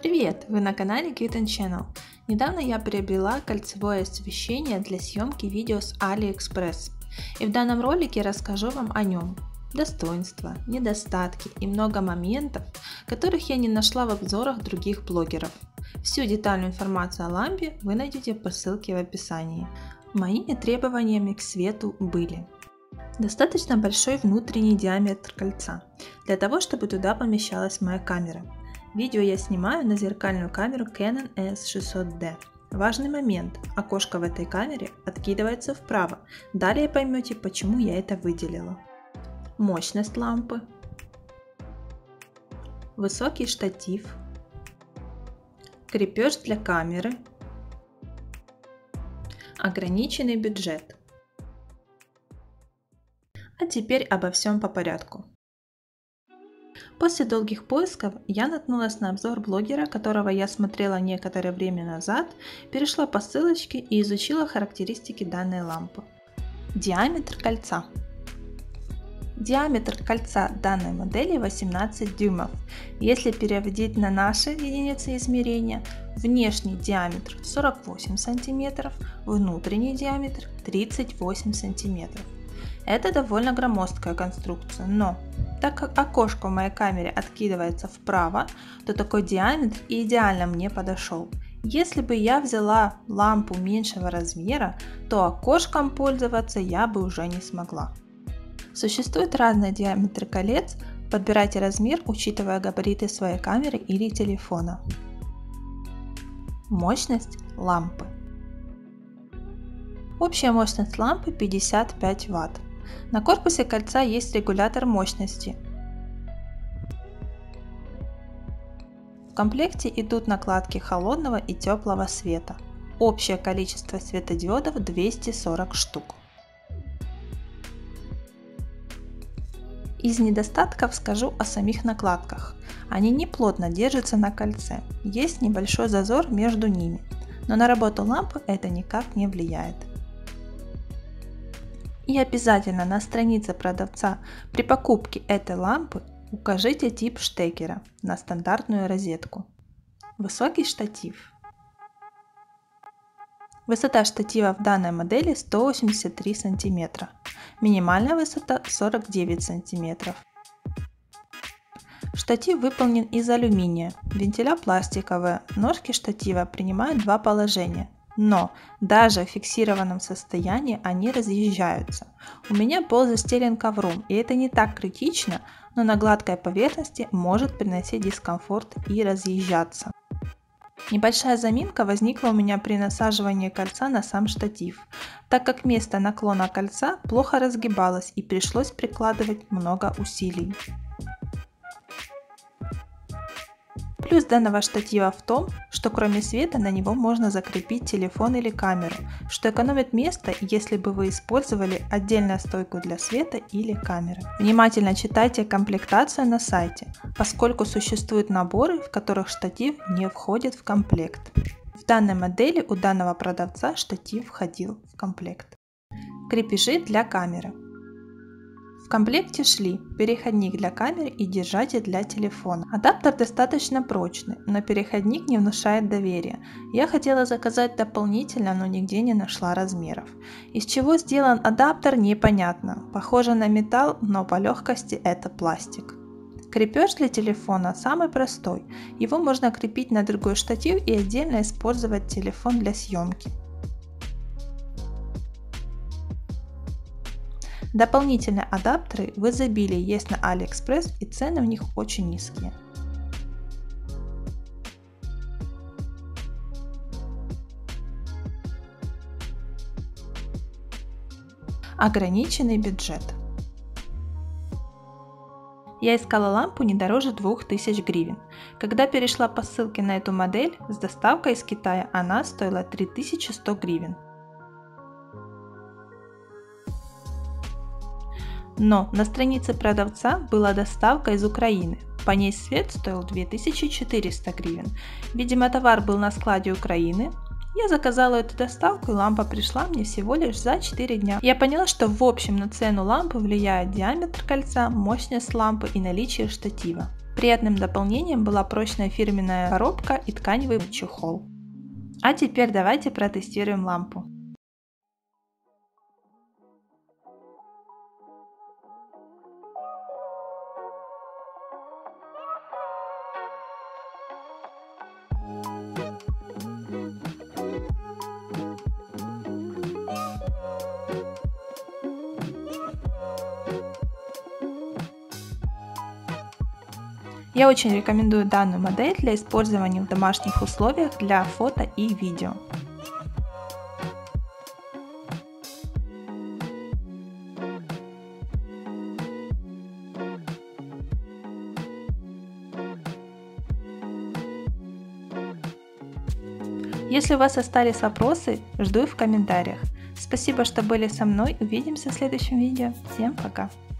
Привет! Вы на канале Cute Channel. Недавно я приобрела кольцевое освещение для съемки видео с AliExpress. И в данном ролике расскажу вам о нем. Достоинства, недостатки и много моментов, которых я не нашла в обзорах других блогеров. Всю детальную информацию о лампе вы найдете по ссылке в описании. Моими требованиями к свету были: достаточно большой внутренний диаметр кольца, для того чтобы туда помещалась моя камера. Видео я снимаю на зеркальную камеру Canon EOS600D. Важный момент: окошко в этой камере откидывается вправо. Далее поймете, почему я это выделила. Мощность лампы, высокий штатив, крепеж для камеры, ограниченный бюджет. А теперь обо всем по порядку. После долгих поисков я наткнулась на обзор блогера, которого я смотрела некоторое время назад, перешла по ссылочке и изучила характеристики данной лампы. Диаметр кольца. Диаметр кольца данной модели 18 дюймов. Если переводить на наши единицы измерения, внешний диаметр 48 см, внутренний диаметр 38 см. Это довольно громоздкая конструкция, но так как окошко в моей камере откидывается вправо, то такой диаметр идеально мне подошел. Если бы я взяла лампу меньшего размера, то окошком пользоваться я бы уже не смогла. Существуют разные диаметры колец, подбирайте размер, учитывая габариты своей камеры или телефона. Мощность лампы. Общая мощность лампы 55 Вт. На корпусе кольца есть регулятор мощности. В комплекте идут накладки холодного и теплого света. Общее количество светодиодов 240 штук. Из недостатков скажу о самих накладках. Они не плотно держатся на кольце, есть небольшой зазор между ними, но на работу лампы это никак не влияет. И обязательно на странице продавца при покупке этой лампы укажите тип штекера на стандартную розетку. Высокий штатив. Высота штатива в данной модели 183 см. Минимальная высота 49 см. Штатив выполнен из алюминия, вентиля пластиковые, ножки штатива принимают два положения. Но даже в фиксированном состоянии они разъезжаются. У меня пол застелен ковром, и это не так критично, но на гладкой поверхности может приносить дискомфорт и разъезжаться. Небольшая заминка возникла у меня при насаживании кольца на сам штатив, так как место наклона кольца плохо разгибалось и пришлось прикладывать много усилий. Плюс данного штатива в том, что кроме света на него можно закрепить телефон или камеру, что экономит место, если бы вы использовали отдельную стойку для света или камеры. Внимательно читайте комплектацию на сайте, поскольку существуют наборы, в которых штатив не входит в комплект. В данной модели у данного продавца штатив входил в комплект. Крепежи для камеры. В комплекте шли переходник для камеры и держатель для телефона. Адаптер достаточно прочный, но переходник не внушает доверия. Я хотела заказать дополнительно, но нигде не нашла размеров. Из чего сделан адаптер, непонятно. Похоже на металл, но по легкости это пластик. Крепеж для телефона самый простой. Его можно крепить на другой штатив и отдельно использовать телефон для съемки. Дополнительные адаптеры в изобилии есть на AliExpress, и цены у них очень низкие. Ограниченный бюджет. Я искала лампу не дороже 2000 гривен. Когда перешла по ссылке на эту модель, с доставкой из Китая она стоила 3100 гривен. Но на странице продавца была доставка из Украины. По ней свет стоил 2400 гривен. Видимо, товар был на складе Украины. Я заказала эту доставку, и лампа пришла мне всего лишь за 4 дня. Я поняла, что в общем на цену лампы влияет диаметр кольца, мощность лампы и наличие штатива. Приятным дополнением была прочная фирменная коробка и тканевый чехол. А теперь давайте протестируем лампу. Я очень рекомендую данную модель для использования в домашних условиях для фото и видео. Если у вас остались вопросы, жду их в комментариях. Спасибо, что были со мной. Увидимся в следующем видео. Всем пока!